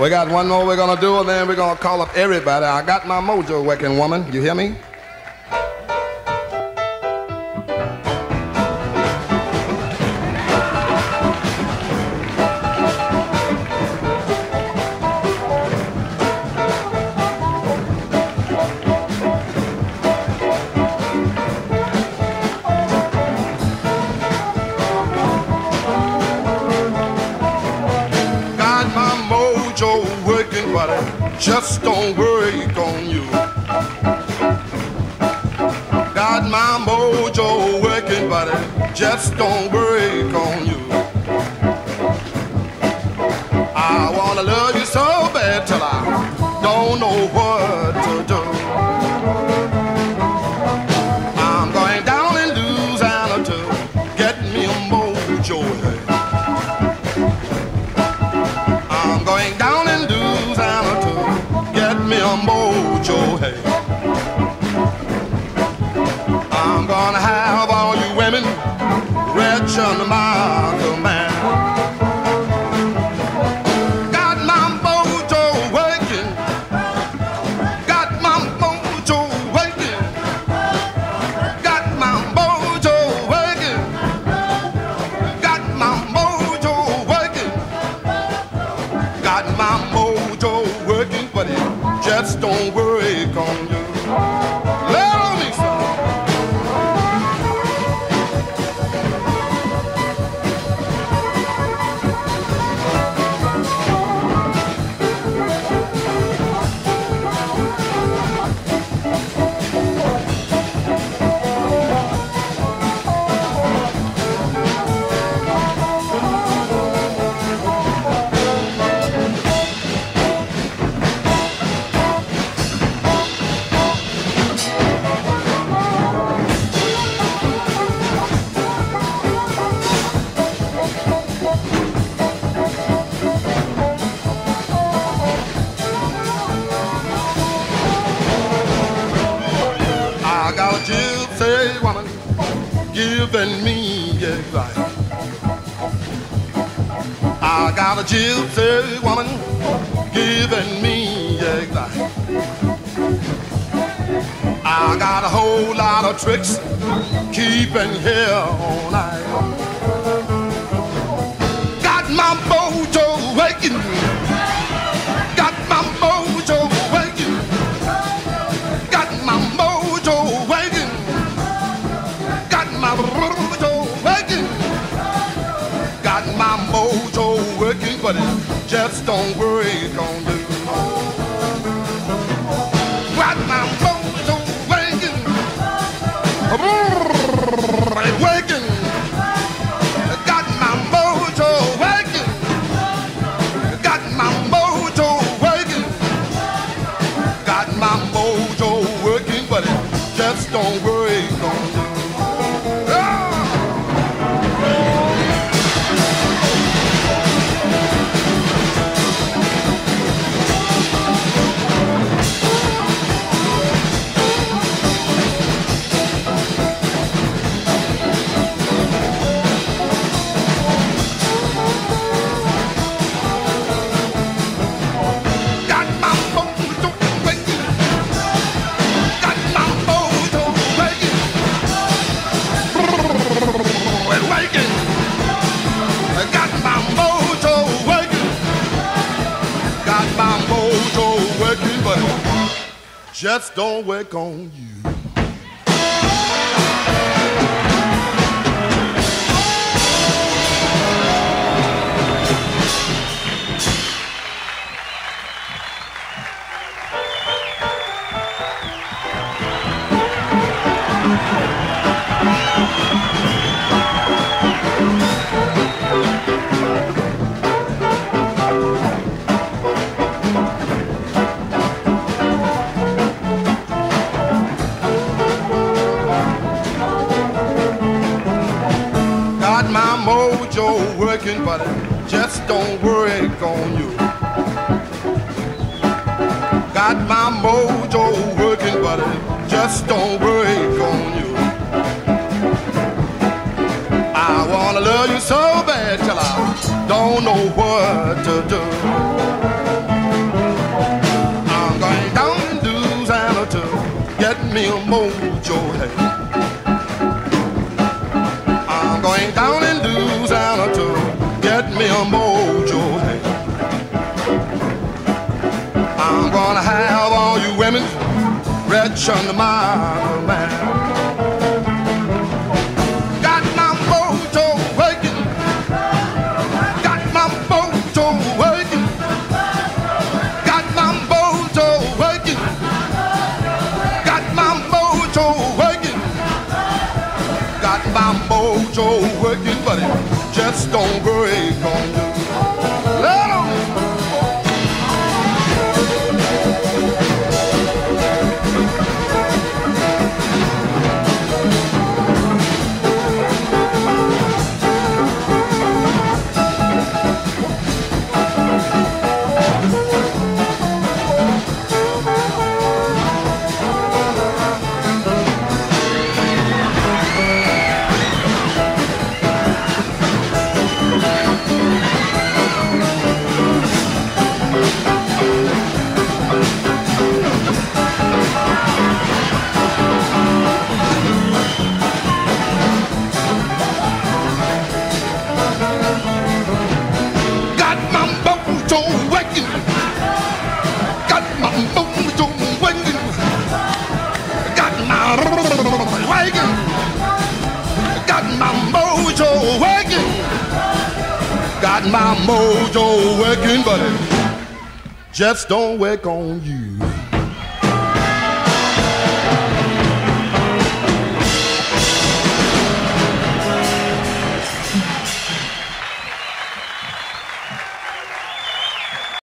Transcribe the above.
We got one more we're gonna do, and then we're gonna call up everybody. I got my mojo working, woman. You hear me? Just don't worry on you. Got my mojo working, buddy. Just don't worry on you. I wanna love you so bad till I don't know what to do. I'm going down in Louisiana to get me a mojo. I'm going down in Louisiana to get me a mojo, hey. I'm gonna have all you women rich under my command. Got my mojo working. Got my mojo working. Got my mojo working. Got my mojo working. Got my mojo working, but it just don't worry on you. Love me some. Giving me advice. I got a gypsy woman giving me advice. I got a whole lot of tricks keeping here all night. Got my mojo waking. Got my mojo waking. Got my mojo waking. My mojo working. Got my mojo working, but it just don't worry on you. Got my mojo working. Working. Got my mojo working. Got my mojo working. Got my mojo working, but it just don't worry on you. Just don't work on you. Working, but just don't worry on you. Got my mojo working, but just don't worry on you. I wanna love you so bad till I don't know what to do. me a mojo, hey. I'm going down in Louisiana to get me a mojo, hey. I'm gonna have all you women rich under my command. Got my mojo working, got my mojo working, got my mojo working, got my mojo working, got my mojo working, but it just don't break on you. Let 'em. Got my mojo working, but it just don't work on you.